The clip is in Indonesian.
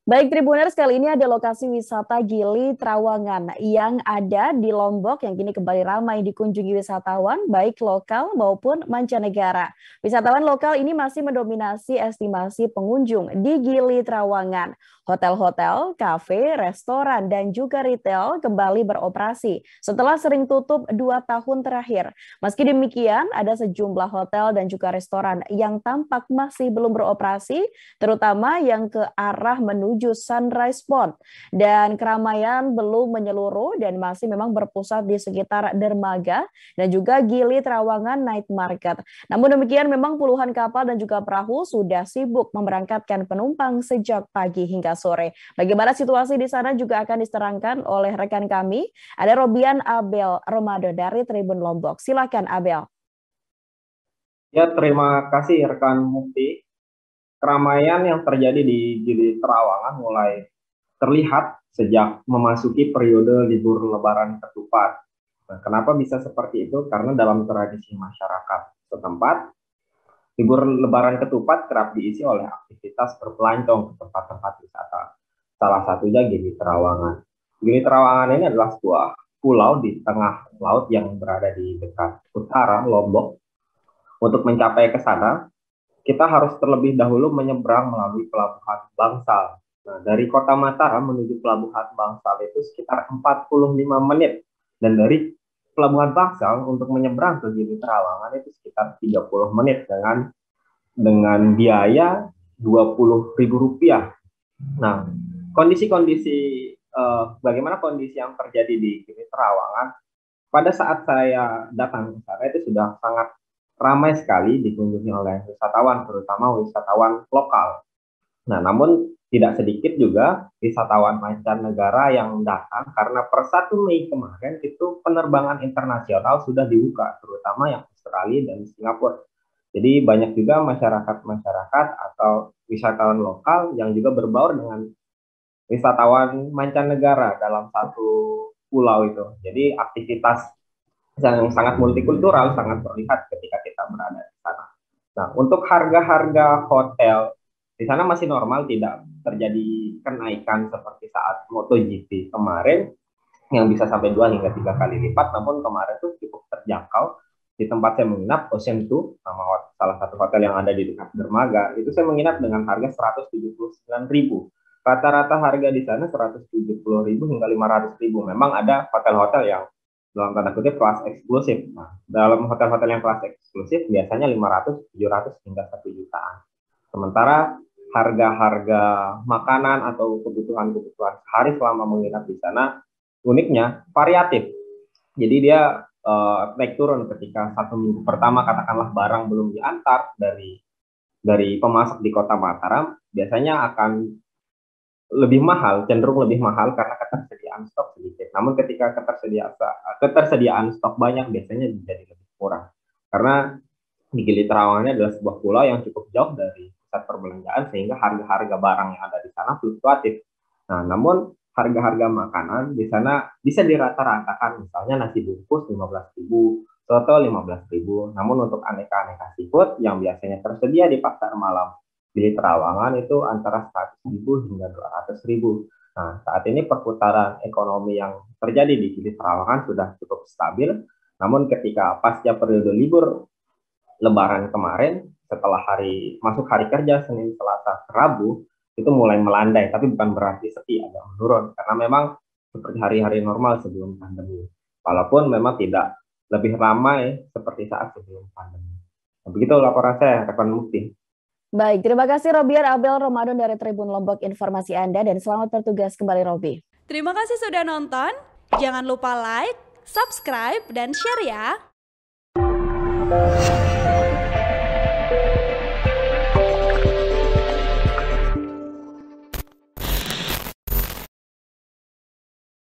Baik Tribuners, kali ini ada lokasi wisata Gili Trawangan yang ada di Lombok yang kini kembali ramai dikunjungi wisatawan baik lokal maupun mancanegara. Wisatawan lokal ini masih mendominasi estimasi pengunjung di Gili Trawangan. Hotel-hotel, kafe, restoran, dan juga retail kembali beroperasi setelah sering tutup 2 tahun terakhir. Meski demikian, ada sejumlah hotel dan juga restoran yang tampak masih belum beroperasi, terutama yang ke arah menuju Sunrise Point. Dan keramaian belum menyeluruh dan masih memang berpusat di sekitar dermaga dan juga Gili Trawangan Night Market. Namun demikian memang puluhan kapal dan juga perahu sudah sibuk memberangkatkan penumpang sejak pagi hingga sore. Bagaimana situasi di sana juga akan diterangkan oleh rekan kami. Ada Robian Abel Ramadan dari Tribun Lombok. Silakan Abel. Ya, terima kasih rekan Mufti. Keramaian yang terjadi di Gili Trawangan mulai terlihat sejak memasuki periode libur Lebaran ketupat. Nah, kenapa bisa seperti itu? Karena dalam tradisi masyarakat setempat, libur Lebaran ketupat kerap diisi oleh aktivitas berpelancong ke tempat-tempat wisata. Salah satunya Gili Trawangan. Gili Trawangan ini adalah sebuah pulau di tengah laut yang berada di dekat utara Lombok. Untuk mencapai ke sana, kita harus terlebih dahulu menyeberang melalui Pelabuhan Bangsal. Nah, dari kota Mataram menuju Pelabuhan Bangsal itu sekitar 45 menit. Dan dari Pelabuhan Bangsal untuk menyeberang ke Gili Trawangan itu sekitar 30 menit dengan biaya Rp20.000. Nah, bagaimana kondisi yang terjadi di Gili Trawangan pada saat saya datang ke sana itu sudah sangat ramai sekali dikunjungi oleh wisatawan, terutama wisatawan lokal. Nah, namun tidak sedikit juga wisatawan mancanegara yang datang karena per 1 Mei kemarin itu penerbangan internasional sudah dibuka, terutama yang Australia dan Singapura. Jadi banyak juga masyarakat-masyarakat atau wisatawan lokal yang juga berbaur dengan wisatawan mancanegara dalam satu pulau itu. Jadi aktivitas yang sangat multikultural sangat terlihat ketika kita berada di sana. Nah, untuk harga-harga hotel di sana masih normal, tidak terjadi kenaikan seperti saat MotoGP kemarin yang bisa sampai 2 hingga 3 kali lipat. Namun kemarin itu cukup terjangkau. Di tempat saya menginap, Ocean 2, salah satu hotel yang ada di dekat dermaga, itu saya menginap dengan harga 179.000. Rata-rata harga di sana 170.000 hingga 500.000. Memang ada hotel-hotel yang dalam tanda kutip kelas eksklusif. Nah, dalam hotel-hotel yang kelas eksklusif biasanya 500, 700 hingga 1 jutaan. Sementara harga-harga makanan atau kebutuhan-kebutuhan sehari selama menginap di sana uniknya variatif. Jadi dia naik turun ketika 1 minggu pertama katakanlah barang belum diantar dari pemasok di kota Mataram, biasanya akan cenderung lebih mahal karena ketersediaan stok sedikit. Namun ketika ketersediaan stok banyak biasanya menjadi lebih murah. Karena di Gili Trawangan adalah sebuah pulau yang cukup jauh dari pusat perbelanjaan sehingga harga-harga barang yang ada di sana fluktuatif. Nah, namun harga-harga makanan di sana bisa dirata-ratakan, misalnya nasi bungkus 15.000, soto 15.000. Namun untuk aneka-aneka seafood yang biasanya tersedia di pasar malam di Trawangan itu antara 100.000 hingga 200.000. Nah, saat ini perputaran ekonomi yang terjadi di Gili Trawangan sudah cukup stabil. Namun ketika pasca periode libur Lebaran kemarin, setelah masuk hari kerja Senin, Selasa, Rabu, itu mulai melandai, tapi bukan berarti sepi, agak menurun, karena memang seperti hari-hari normal sebelum pandemi. Walaupun memang tidak lebih ramai seperti saat sebelum pandemi. Nah, begitu laporan saya, rekan Mufti. Baik, terima kasih Robian Abel Ramadan dari Tribun Lombok informasi Anda dan selamat bertugas kembali Robi. Terima kasih sudah nonton. Jangan lupa like, subscribe, dan share ya.